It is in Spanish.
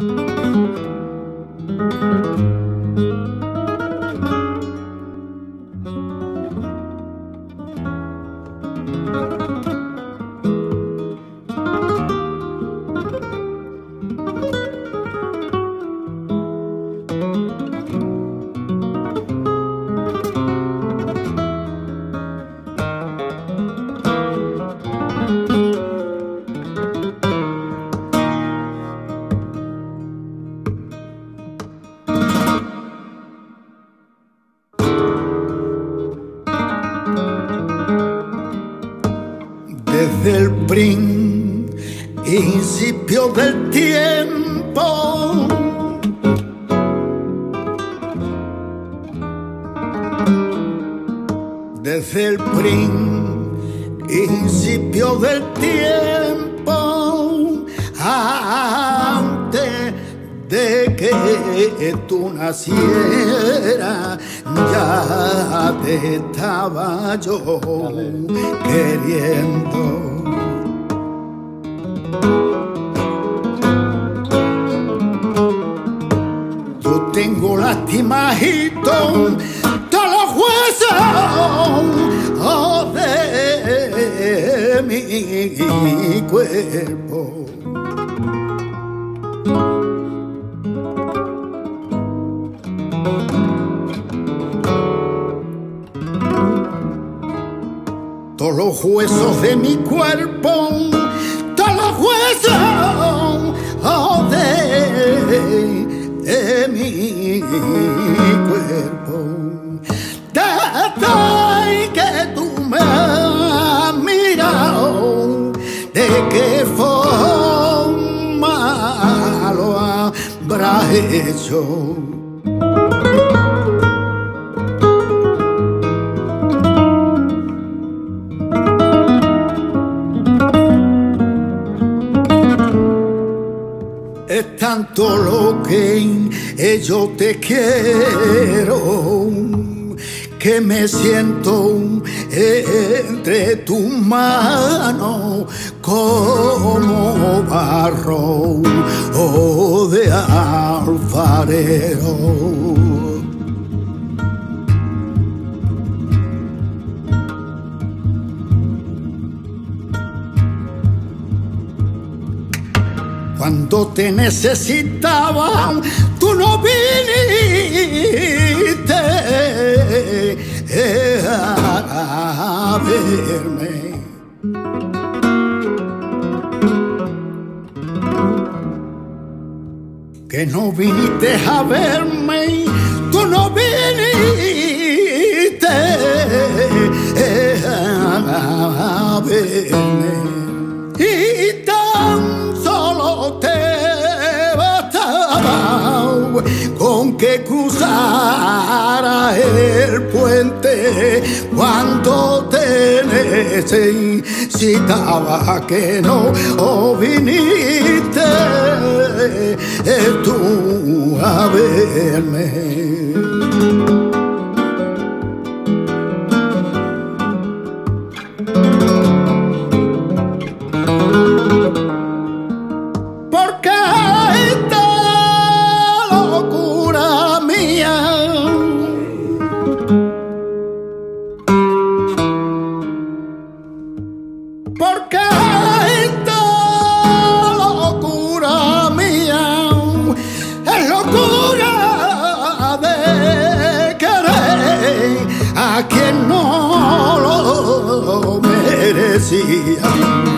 Desde el principio del tiempo, desde el principio del tiempo, antes de que tú nacieras, ya te estaba yo queriendo. Yo tengo lastimajito todos los huesos de mi cuerpo. Todos los huesos de mi cuerpo, todos los huesos de mi cuerpo. Desde que tú me has mirado, de qué forma lo habrás hecho. Es tanto lo que yo te quiero, que me siento entre tus manos como barro de alfarero. Cuando te necesitaba, tú no viniste a verme. Que no viniste a verme, tú no viniste a verme. Y tan solo te bastaba con que cruzara el puente cuando te necesitaba, que no viniste tú a verme. Porque esta locura mía es locura de querer a quien no lo merecía.